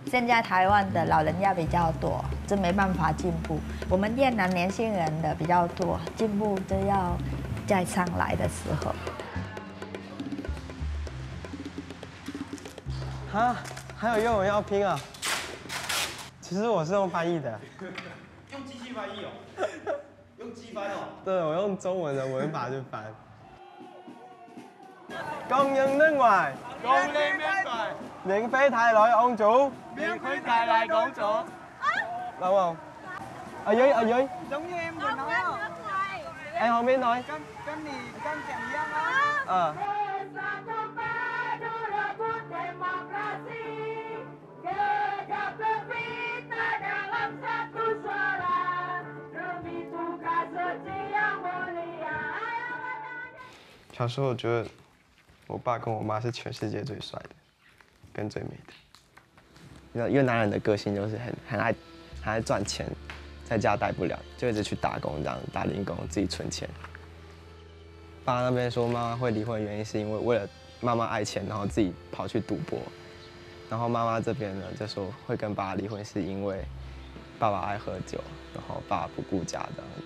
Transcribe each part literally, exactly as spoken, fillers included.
现在台湾的老人家比较多，这没办法进步。我们越南年轻人的比较多，进步都要再上来的时候。 哈，还有英文要拼啊？其实我是用翻译的。 用机器翻译哦？用机翻哦？ 对，我用中文的文法去翻。供應nước ngoài， 供應nước ngoài， 免費帶來ông chủ， 免費帶來ông chủ。 đúng không? Ở dưới, ở dưới. Giống như em vừa nói không? Em không biết nói. Cân, cân thì cân chẳng giang á. Ờ.小时候我觉得我爸跟我妈是全世界最帅的，跟最美的。因为越南人的个性就是很很爱很爱赚钱，在家待不了，就一直去打工，这样打零工自己存钱。爸那边说妈妈会离婚，原因是因为为了妈妈爱钱，然后自己跑去赌博。然后妈妈这边呢就说会跟爸爸离婚，是因为爸爸爱喝酒，然后爸爸不顾家这样子。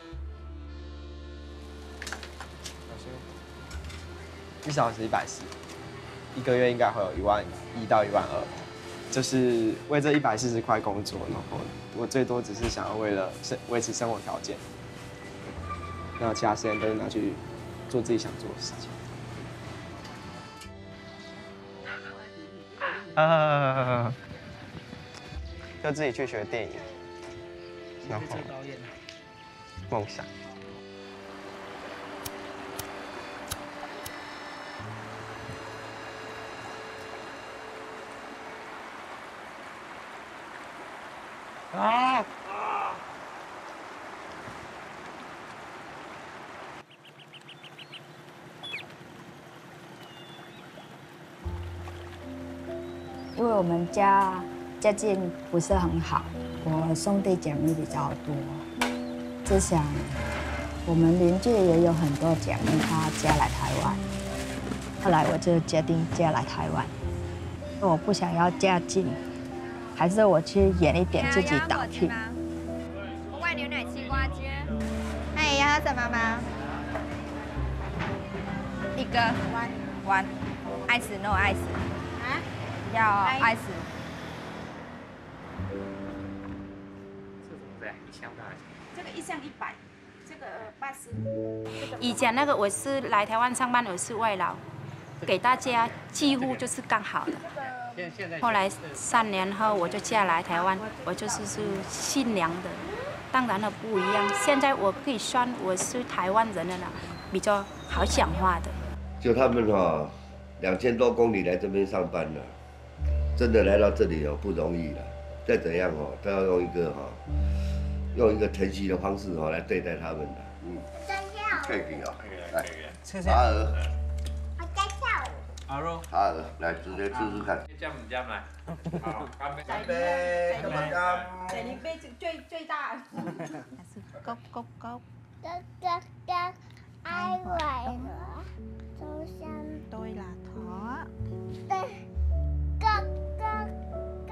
一小时一百四，一个月应该会有一万一到一万二，就是为这一百四十块工作，然后我最多只是想要为了生维持生活条件，然后其他时间都是拿去做自己想做的事情。啊，就自己去学电影，然后梦想。啊！ 因为我们家家境不是很好，我兄弟姐妹比较多，就想我们邻居也有很多姐妹，她嫁来台湾，后来我就决定嫁来台湾，我不想要嫁近。还是我去远一点，自己倒去。 红外牛奶西瓜汁。哎，要喝什么吗？一个 one one ice no ice。啊？要 ice。 这怎么在一箱大？ 这个一箱一百，这个八十。 以前那个我是来台湾上班，我是外劳，给大家几乎就是刚好的。后来三年后我就嫁来台湾，我就是是新娘的，当然了不一样。现在我可以算我是台湾人了啦，比较好讲话的。 就他们哈、哦，两千多公里来这边上班了，真的来到这里哦不容易了。再怎样哦，都要用一个哈、哦，用一个疼惜的方式哦来对待他们的。嗯，可以可以哦，来，阿娥。 阿肉， 好的，来直接试试看。 加唔加来？好，干杯！ 干杯！干杯！干！ 水泥杯最最大。 高高高。 哥哥哥，爱我了，就像對啦，妥。 对，哥哥哥。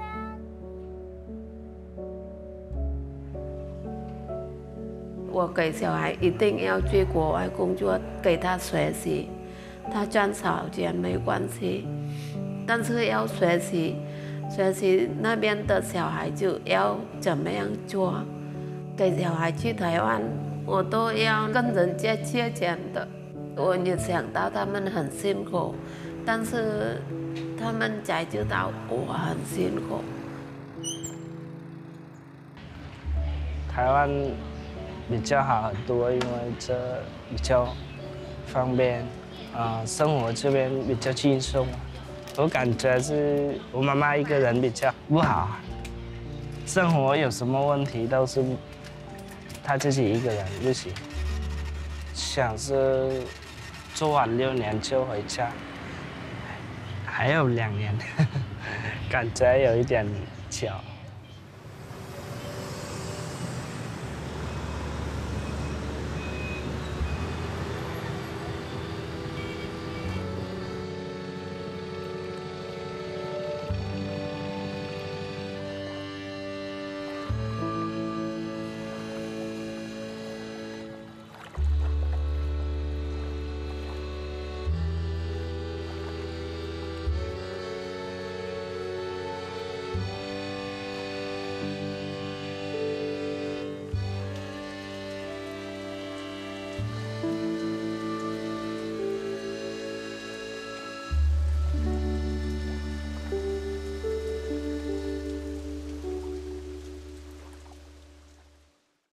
我给小孩一定要去国外工作，给他学习。他赚少钱没关系，但是要学习，学习那边的小孩就要怎么样做。给小孩去台湾，我都要跟人家借钱的。我也想到他们很辛苦，但是他们才知道我很辛苦。 台湾比较好很多，因为这比较方便。啊、呃，生活这边比较轻松，我感觉是我妈妈一个人比较不好，生活有什么问题都是她自己一个人不行，想是做完六年就回家，还有两年，感觉有一点久。